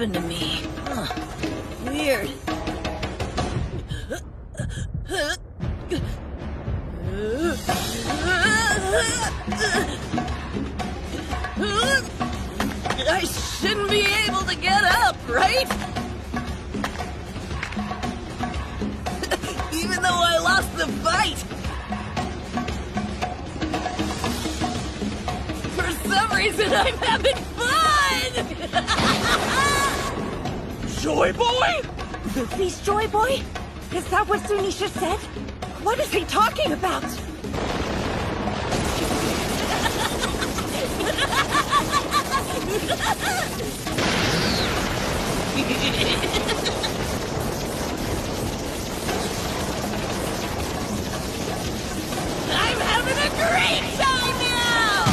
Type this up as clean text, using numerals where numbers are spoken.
happened to me? Huh. Weird. I shouldn't be able to get up, right? Even though I lost the fight. For some reason, I'm having fun! Joy Boy? Luffy's Joy Boy? Is that what Zunisha said? What is he talking about? I'm having a great time now!